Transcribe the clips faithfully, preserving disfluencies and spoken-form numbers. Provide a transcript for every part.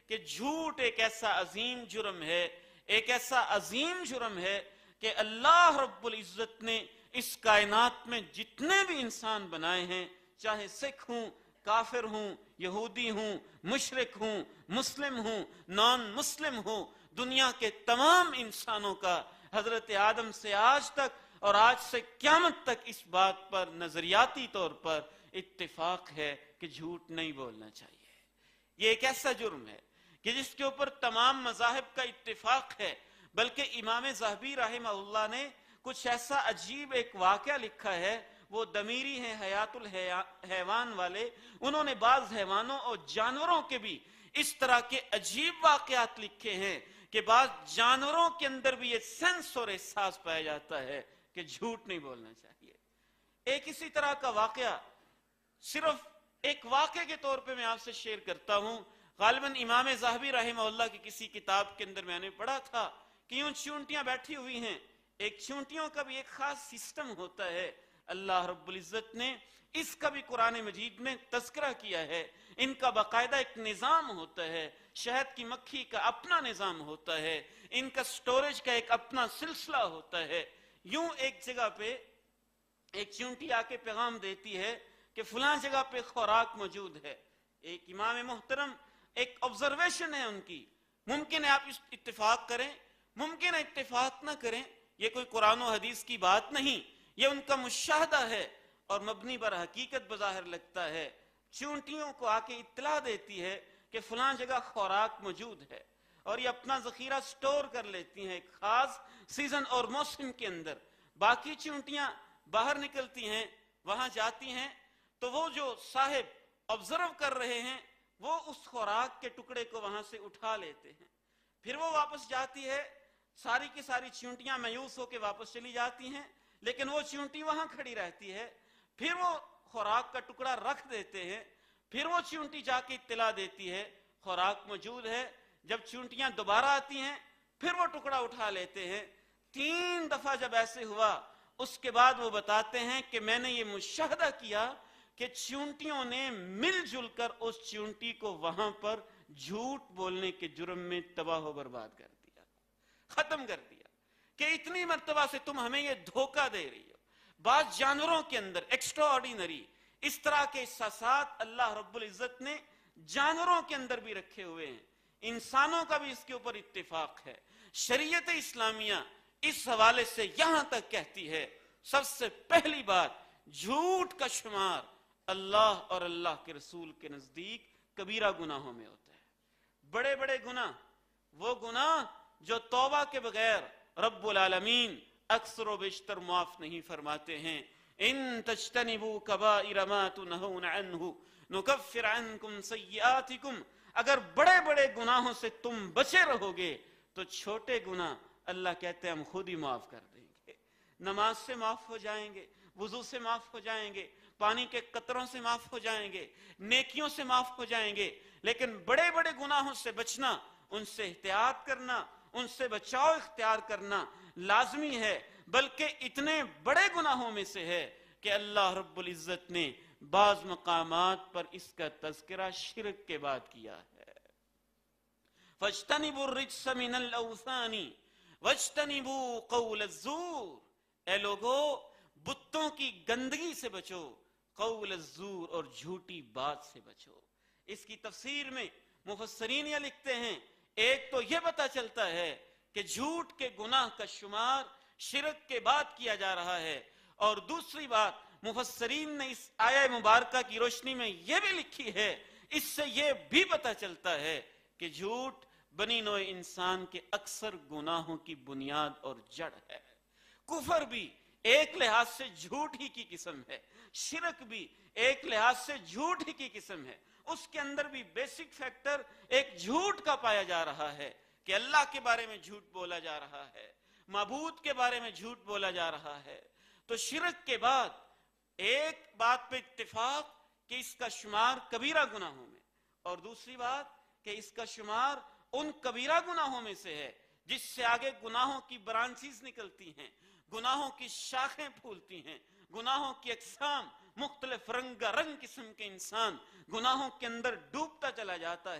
کہ جھوٹ ایک ایسا عظیم جرم ہے، ایک ایسا عظیم جرم ہے کہ اللہ رب العزت نے اس کائنات میں جتنے بھی انسان بنائے ہیں، چاہے سکھ ہوں، کافر ہوں، یہودی ہوں، مشرک ہوں، مسلم ہوں، نان مسلم ہوں، دنیا کے تمام انسانوں کا حضرت آدم سے آج تک اور آج سے قیامت تک اس بات پر نظریاتی طور پر اتفاق ہے کہ جھوٹ نہیں بولنا چاہیے۔ یہ ایک ایسا جرم ہے کہ جس کے اوپر تمام مذاہب کا اتفاق ہے، بلکہ امام ذہبی رحمہ اللہ نے کچھ ایسا عجیب ایک واقعہ لکھا ہے، وہ دمیری ہیں حیات الحیوان والے، انہوں نے بعض حیوانوں اور جانوروں کے بھی اس طرح کے عجیب واقعات لکھے ہیں کہ بعض جانوروں کے اندر بھی یہ سینس اور احساس پایا جاتا ہے کہ جھوٹ نہیں بولنا چاہیے۔ ایک اسی طرح کا واقعہ صرف ایک واقعے کے طور پہ میں آپ سے شیئر کرتا ہوں۔ غالباً امام ذہبی رحمہ اللہ کی کسی کتاب کے اندر میں نے پڑھا تھا کہ یوں چونٹیاں بیٹھی ہوئی ہیں، ایک چونٹیوں کا بھی ایک خاص سسٹم ہوتا ہے، اللہ رب العزت نے اس کا بھی قرآن مجید میں تذکرہ کیا ہے، ان کا باقاعدہ ایک نظام ہوتا ہے، شہد کی مکھی کا اپنا نظام ہوتا ہے، ان کا سٹوریج کا ایک اپنا سلسلہ ہوتا ہے۔ یوں ایک جگہ پہ ایک چونٹی آ کے پیغام دیتی ہے کہ فلاں جگہ پہ خوراک موجود ہے، ایک امام محترم ایک آبزرویشن ہے ان کی، ممکن ہے آپ اس اتفاق کریں، ممکن ہے اتفاق نہ کریں، یہ کوئی قرآن و حدیث کی بات نہیں، یہ ان کا مشاہدہ ہے اور مبنی بر حقیقت بظاہر لگتا ہے۔ چونٹیوں کو آ کے اطلاع دیتی ہے کہ فلاں جگہ خوراک موجود ہے، اور یہ اپنا ذخیرہ سٹور کر لیتی ہیں ایک خاص سیزن اور موسم کے اندر۔ باقی چونٹیاں باہر نکلتی ہیں، وہاں جاتی ہیں، تو وہ جو صاحب آبزرو کر رہے ہیں وہ اس خوراک کے ٹکڑے کو وہاں سے اٹھا لیتے ہیں، پھر وہ واپس جاتی ہے، ساری کی ساری چونٹیاں مایوس ہو کے واپس چلی جاتی ہیں، لیکن وہ چونٹی وہاں کھڑی رہتی ہے، پھر وہ خوراک کا ٹکڑا رکھ دیتے ہیں، پھر وہ چونٹی جا کے اطلاع دیتی ہے خوراک موجود ہے، جب چونٹیاں دوبارہ آتی ہیں پھر وہ ٹکڑا اٹھا لیتے ہیں۔ تین دفعہ جب ایسے ہوا اس کے بعد وہ بتاتے ہیں کہ میں نے یہ مشاہدہ کیا کہ چونٹیوں نے مل جل کر اس چونٹی کو وہاں پر جھوٹ بولنے کے جرم میں تباہ و برباد کر دیا، ختم کر دیا، کہ اتنی مرتبہ سے تم ہمیں یہ دھوکہ دے رہی ہو۔ بعض جانوروں کے اندر ایکسٹرا آرڈینری اس طرح کے احساسات اللہ رب العزت نے جانوروں کے اندر بھی رکھے ہوئے ہیں، انسانوں کا بھی اس کے اوپر اتفاق ہے۔ شریعت اسلامیہ اس حوالے سے یہاں تک کہتی ہے، سب سے پہلی بات، جھوٹ کا شمار اللہ اور اللہ کے رسول کے نزدیک کبیرہ گناہوں میں ہوتا ہے۔ بڑے بڑے گناہ، وہ گناہ جو توبہ کے بغیر رب العالمین اکثر و بیشتر معاف نہیں فرماتے ہیں۔ ان تجتنبوا کبائر ما تنہون عنہ نکفر عنکم سیئاتکم، اگر بڑے بڑے گناہوں سے تم بچے رہو گے تو چھوٹے گناہ اللہ کہتے ہیں ہم خود ہی معاف کر دیں گے۔ نماز سے معاف ہو جائیں گے، وضو سے معاف ہو جائیں گے، پانی کے قطروں سے معاف ہو جائیں گے، نیکیوں سے معاف ہو جائیں گے، لیکن بڑے بڑے گناہوں سے بچنا، ان سے احتیاط کرنا، ان سے بچاؤ اختیار کرنا لازمی ہے، بلکہ اتنے بڑے گناہوں میں سے ہے کہ اللہ رب العزت نے بعض مقامات پر اس کا تذکرہ شرک کے بعد کیا ہے۔ فَاجْتَنِبُوا الرِّجْسَ مِنَ الْأَوْثَانِ وَاجْتَنِبُوا قَوْلَ الزُّورِ، اے لوگو بتوں کی گندگی سے بچو، قول الزور اور جھوٹی بات سے بچو۔ اس کی تفسیر میں مفسرین یہ لکھتے ہیں، ایک تو یہ پتہ چلتا ہے کہ جھوٹ کے گناہ کا شمار شرک کے بعد کیا جا رہا ہے، اور دوسری بات مفسرین نے اس آیہ مبارکہ کی روشنی میں یہ بھی لکھی ہے، اس سے یہ بھی پتہ چلتا ہے کہ جھوٹ بنی نوع انسان کے اکثر گناہوں کی بنیاد اور جڑ ہے۔ کفر بھی ایک لحاظ سے جھوٹ ہی کی قسم ہے، شرک بھی ایک لحاظ سے جھوٹ ہی کی قسم ہے، اس کے اندر بھی بیسک فیکٹر ایک جھوٹ کا پایا جا رہا ہے کہ اللہ کے بارے میں جھوٹ بولا جا رہا ہے، معبود کے بارے میں جھوٹ بولا جا رہا ہے۔ تو شرک کے بعد ایک بات پہ اتفاق کہ اس کا شمار کبیرہ گناہوں میں، اور دوسری بات کہ اس کا شمار ان کبیرہ گناہوں میں سے ہے جس سے آگے گناہوں کی برانچیز نکلتی ہیں، گناہوں کی شاخیں پھولتی ہیں، گناہوں کی اقسام مختلف رنگ رنگ قسم کے انسان گناہوں کے اندر ڈوبتا چلا جاتا ہے،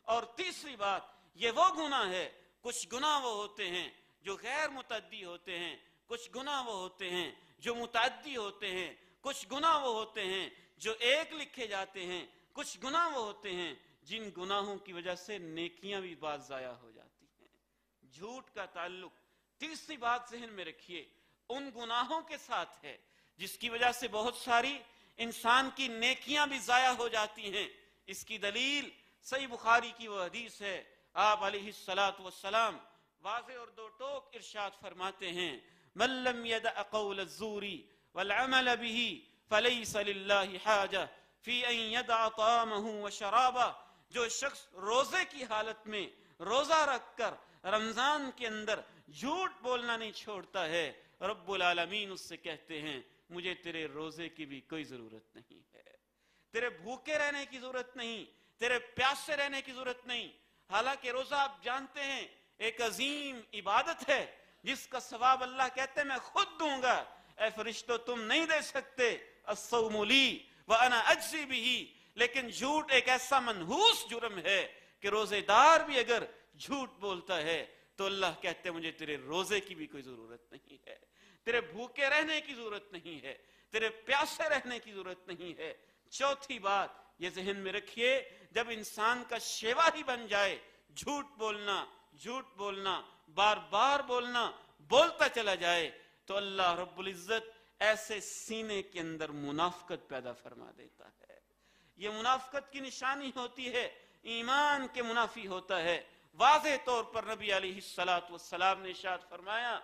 اور تیسری بات یہ وہ گناہ ہے، کچھ گناہ وہ ہوتے ہیں جو غیر متعدی ہوتے ہیں، کچھ گناہ وہ ہوتے ہیں جو متعدی ہوتے ہیں، کچھ گناہ وہ ہوتے ہیں جو ایک لکھے جاتے ہیں، کچھ گناہ وہ ہوتے ہیں جن گناہوں کی وجہ سے نیکیاں بھی بعض ضائع ہو جاتی ہیں۔ جھوٹ کا تعلق، تیسری بات ذہن میں رکھیے، ان گناہوں کے ساتھ ہے جس کی وجہ سے بہت ساری انسان کی نیکیاں بھی ضائع ہو جاتی ہیں۔ اس کی دلیل صحیح بخاری کی وہ حدیث ہے، آپ علیہ الصلاۃ والسلام واضح اور دو ٹوک ارشاد فرماتے ہیں، من لم يدع قول الزور والعمل به فليس لله حاجة في ان يدع طعامه وشرابه۔ جو شخص روزے کی حالت میں روزہ رکھ کر رمضان کے اندر جھوٹ بولنا نہیں چھوڑتا ہے، رب العالمین اس سے کہتے ہیں مجھے تیرے روزے کی بھی کوئی ضرورت نہیں ہے، تیرے بھوکے رہنے کی ضرورت نہیں، تیرے پیاسے رہنے کی ضرورت نہیں۔ حالانکہ روزہ آپ جانتے ہیں ایک عظیم عبادت ہے جس کا ثواب اللہ کہتے ہیں میں خود دوں گا، اے فرشتوں تم نہیں دے سکتے، الصوم لی وانا اجزی بہ۔ لیکن جھوٹ ایک ایسا منحوس جرم ہے کہ روزے دار بھی اگر جھوٹ بولتا ہے تو اللہ کہتے ہیں مجھے تیرے روزے کی بھی کوئی ضرورت نہیں ہے، تیرے بھوکے رہنے کی ضرورت نہیں ہے، تیرے پیاسے رہنے کی ضرورت نہیں ہے۔ چوتھی بات یہ ذہن میں رکھیے، جب انسان کا شیوا ہی بن جائے جھوٹ بولنا، جھوٹ بولنا، بار بار بولنا، بولتا چلا جائے تو اللہ رب العزت ایسے سینے کے اندر منافقت پیدا فرما دیتا ہے۔ یہ منافقت کی نشانی ہوتی ہے، ایمان کے منافی ہوتا ہے۔ واضح طور پر نبی علیہ الصلاۃ والسلام نے ارشاد فرمایا،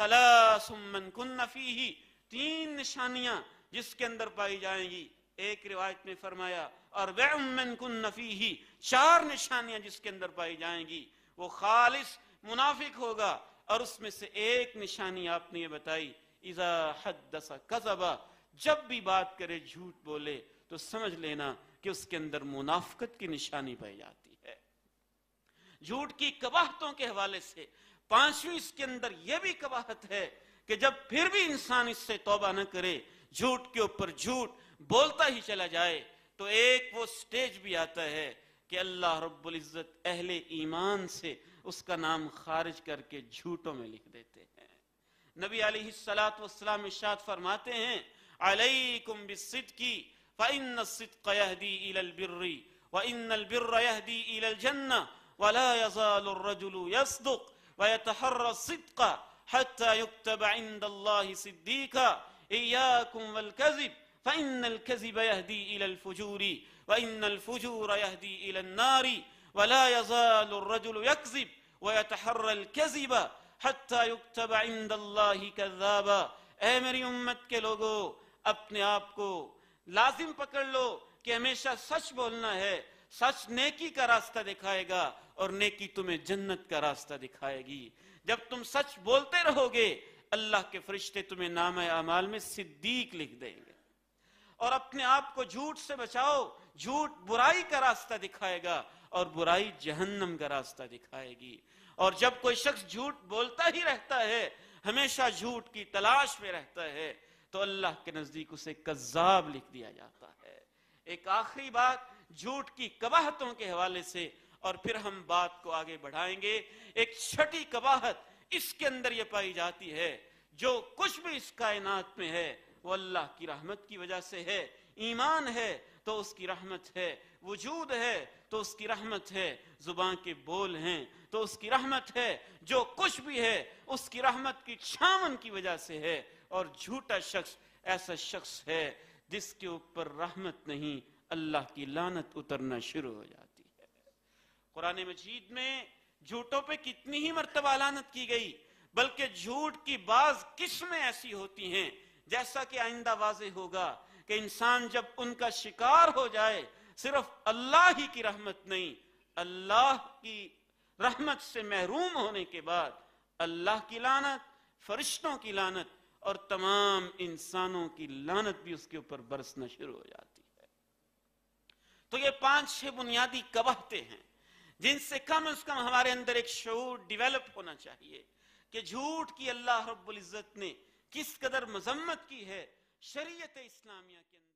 ثلاث من کن فیہ، تین نشانیاں جس کے اندر پائی جائیں گی، ایک روایت میں فرمایا اربع من کن فیہ، چار نشانیاں جس کے اندر پائی جائیں گی، وہ خالص منافق ہوگا۔ اور اس میں سے ایک نشانی آپ نے یہ بتائی، اذا حدث کذب، جب بھی بات کرے جھوٹ بولے، تو سمجھ لینا کہ اس کے اندر منافقت کی نشانی پائی جاتی ہے۔ جھوٹ کی قباحتوں کے حوالے سے پانچویں اس کے اندر یہ بھی قباحت ہے کہ جب پھر بھی انسان اس سے توبہ نہ کرے، جھوٹ کے اوپر جھوٹ بولتا ہی چلا جائے، تو ایک وہ سٹیج بھی آتا ہے کہ اللہ رب العزت اہل ایمان سے اس کا نام خارج کر کے جھوٹوں میں لکھ دیتے ہیں۔ نبی علیہ الصلاۃ والسلام ارشاد فرماتے ہیں، علیکم بالصدق فإن الصدق يهدي إلى البر وإن البر يهدي إلى الجنة ولا يزال الرجل يصدق ويتحرى الصدق حتى يكتب عند الله صديقا إياكم والكذب فإن الكذب يهدي إلى الفجور وإن الفجور يهدي إلى النار ولا يزال الرجل يكذب ويتحرى الكذب حتى يكتب عند الله كذابا۔ اے میری امت کے لوگو، اپنے آپ کو لازم پکڑ لو کہ ہمیشہ سچ بولنا ہے، سچ نیکی کا راستہ دکھائے گا اور نیکی تمہیں جنت کا راستہ دکھائے گی۔ جب تم سچ بولتے رہو گے اللہ کے فرشتے تمہیں نامہ اعمال میں صدیق لکھ دیں گے۔ اور اپنے آپ کو جھوٹ سے بچاؤ، جھوٹ برائی کا راستہ دکھائے گا اور برائی جہنم کا راستہ دکھائے گی۔ اور جب کوئی شخص جھوٹ بولتا ہی رہتا ہے، ہمیشہ جھوٹ کی تلاش میں رہتا ہے، تو اللہ کے نزدیک اسے کذاب لکھ دیا جاتا ہے۔ ایک آخری بات جھوٹ کی قباحتوں کے حوالے سے، اور پھر ہم بات کو آگے بڑھائیں گے۔ ایک چھٹی قباحت اس کے اندر یہ پائی جاتی ہے، جو کچھ بھی اس کائنات میں ہے وہ اللہ کی رحمت کی وجہ سے ہے۔ ایمان ہے تو اس کی رحمت ہے، وجود ہے تو اس کی رحمت ہے، زبان کے بول ہیں تو اس کی رحمت ہے، جو کچھ بھی ہے اس کی رحمت کی چھاون کی وجہ سے ہے۔ اور جھوٹا شخص ایسا شخص ہے جس کے اوپر رحمت نہیں، اللہ کی لعنت اترنا شروع ہو جاتی ہے۔ قرآن مجید میں جھوٹوں پہ کتنی ہی مرتبہ لعنت کی گئی، بلکہ جھوٹ کی بعض قسمیں ایسی ہوتی ہیں، جیسا کہ آئندہ واضح ہوگا کہ انسان جب ان کا شکار ہو جائے، صرف اللہ ہی کی رحمت نہیں، اللہ کی رحمت سے محروم ہونے کے بعد اللہ کی لعنت، فرشتوں کی لعنت اور تمام انسانوں کی لعنت بھی اس کے اوپر برسنا شروع ہو جاتی ہے۔ تو یہ پانچ چھ بنیادی قباحتیں ہیں جن سے کم از کم ہمارے اندر ایک شعور ڈیولپ ہونا چاہیے کہ جھوٹ کی اللہ رب العزت نے کس قدر مذمت کی ہے شریعت اسلامیہ کے اندر۔